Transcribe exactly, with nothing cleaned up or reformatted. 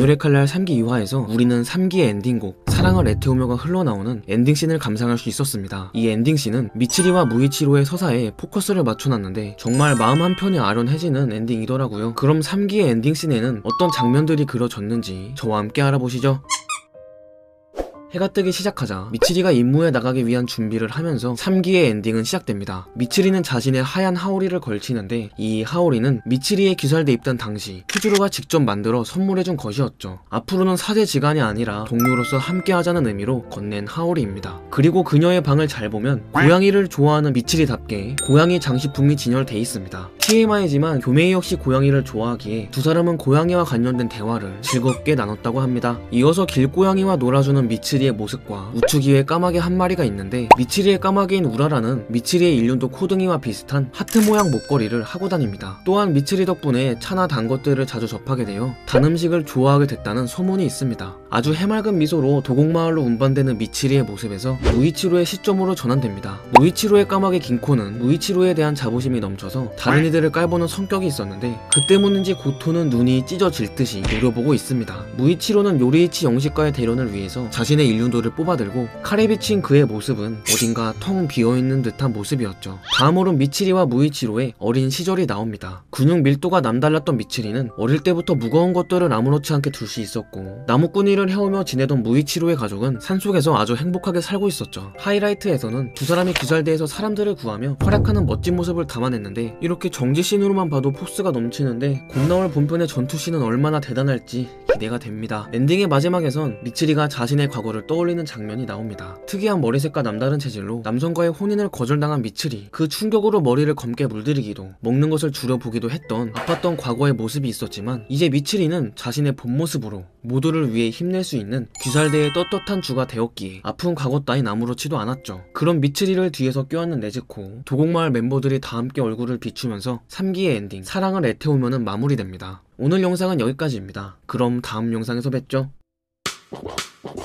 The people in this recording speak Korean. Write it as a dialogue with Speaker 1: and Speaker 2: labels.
Speaker 1: 오늘의 칼날 삼 기 이 화에서 우리는 삼 기의 엔딩곡 사랑을 애태우며가 흘러나오는 엔딩씬을 감상할 수 있었습니다. 이 엔딩씬은 미치리와 무이치로의 서사에 포커스를 맞춰놨는데 정말 마음 한편이 아련해지는 엔딩이더라고요. 그럼 삼 기의 엔딩씬에는 어떤 장면들이 그려졌는지 저와 함께 알아보시죠. 해가 뜨기 시작하자 미치리가 임무에 나가기 위한 준비를 하면서 삼 기의 엔딩은 시작됩니다. 미치리는 자신의 하얀 하오리를 걸치는데 이 하오리는 미치리의 귀살대 입단 당시 큐즈루가 직접 만들어 선물해준 것이었죠. 앞으로는 사제지간이 아니라 동료로서 함께하자는 의미로 건넨 하오리입니다. 그리고 그녀의 방을 잘 보면 고양이를 좋아하는 미치리답게 고양이 장식품이 진열돼 있습니다. 티엠아이지만 교메이 역시 고양이를 좋아하기에 두 사람은 고양이와 관련된 대화를 즐겁게 나눴다고 합니다. 이어서 길고양이와 놀아주는 미치리 미치리의 모습과 우측이에 까마귀 한 마리가 있는데 미치리의 까마귀인 우라라는 미치리의 일륜도 코등이와 비슷한 하트 모양 목걸이를 하고 다닙니다. 또한 미치리 덕분에 차나 단 것들을 자주 접하게 되어 단 음식을 좋아하게 됐다는 소문이 있습니다. 아주 해맑은 미소로 도곡마을로 운반되는 미치리의 모습에서 무이치로의 시점으로 전환됩니다. 무이치로의 까마귀 긴코는 무이치로에 대한 자부심이 넘쳐서 다른 이들을 깔보는 성격이 있었는데 그 때문인지 고토는 눈이 찢어질 듯이 노려보고 있습니다. 무이치로는 요리이치 영식과의 대련을 위해서 자신의 일륜도를 뽑아들고 칼에 비친 그의 모습은 어딘가 텅 비어있는 듯한 모습이었죠. 다음으로 미치리와 무이치로의 어린 시절이 나옵니다. 근육 밀도가 남달랐던 미치리는 어릴 때부터 무거운 것들을 아무렇지 않게 둘 수 있었고 나무꾼이를 해오며 지내던 무이치로의 가족은 산속에서 아주 행복하게 살고 있었죠. 하이라이트에서는 두 사람이 귀살대에서 사람들을 구하며 활약하는 멋진 모습을 담아냈는데 이렇게 정지씬으로만 봐도 포스가 넘치는데 곧 나올 본편의 전투씬은 얼마나 대단할지 기대가 됩니다. 엔딩의 마지막에선 미치리가 자신의 과거를 떠올리는 장면이 나옵니다. 특이한 머리색과 남다른 체질로 남성과의 혼인을 거절당한 미치리, 그 충격으로 머리를 검게 물들이기도 먹는 것을 줄여보기도 했던 아팠던 과거의 모습이 있었지만 이제 미치리는 자신의 본 모습으로 모두를 위해 힘낼 수 있는 귀살대의 떳떳한 주가 되었기에 아픈 과거 따윈 아무렇지도 않았죠. 그런 미치리를 뒤에서 껴안는 네즈코, 도곡마을 멤버들이 다 함께 얼굴을 비추면서 삼 기의 엔딩 사랑을 애태우면은 마무리됩니다. 오늘 영상은 여기까지입니다. 그럼 다음 영상에서 뵙죠.